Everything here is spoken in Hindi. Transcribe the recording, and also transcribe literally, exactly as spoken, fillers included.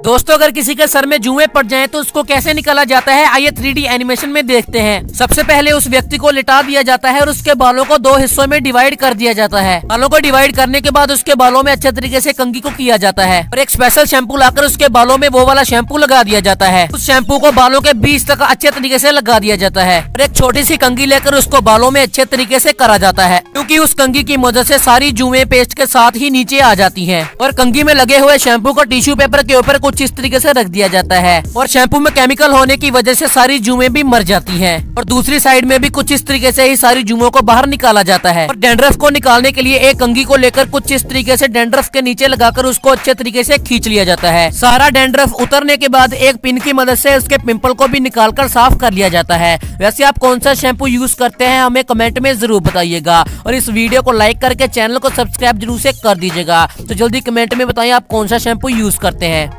दोस्तों अगर किसी के सर में जुएं पड़ जाएं तो उसको कैसे निकाला जाता है, आइए थ्री डी एनिमेशन में देखते हैं। सबसे पहले उस व्यक्ति को लिटा दिया जाता है और उसके बालों को दो हिस्सों में डिवाइड कर दिया जाता है। बालों को डिवाइड करने के बाद उसके बालों में अच्छे तरीके से कंघी को किया जाता है और एक स्पेशल शैम्पू लाकर उसके बालों में वो वाला शैम्पू लगा दिया जाता है। उस शैम्पू को बालों के बीच तक अच्छे तरीके से लगा दिया जाता है और एक छोटी सी कंघी लेकर उसको बालों में अच्छे तरीके से करा जाता है, क्योंकि उस कंघी की मदद से सारी जुएं पेस्ट के साथ ही नीचे आ जाती हैं। और कंघी में लगे हुए शैम्पू को टिश्यू पेपर के ऊपर कुछ इस तरीके से रख दिया जाता है और शैम्पू में केमिकल होने की वजह से सारी जुएं भी मर जाती हैं। और दूसरी साइड में भी कुछ इस तरीके से ही सारी जुओं को बाहर निकाला जाता है। और डैंड्रफ को निकालने के लिए एक कंघी को लेकर कुछ इस तरीके से डैंड्रफ के नीचे लगाकर उसको अच्छे तरीके से खींच लिया जाता है। सारा डैंड्रफ उतरने के बाद एक पिन की मदद से उसके पिंपल को भी निकालकर साफ कर लिया जाता है। वैसे आप कौन सा शैम्पू यूज करते हैं हमें कमेंट में जरूर बताइएगा और इस वीडियो को लाइक करके चैनल को सब्सक्राइब जरूर से कर दीजिएगा। तो जल्दी कमेंट में बताइए आप कौन सा शैम्पू यूज करते हैं।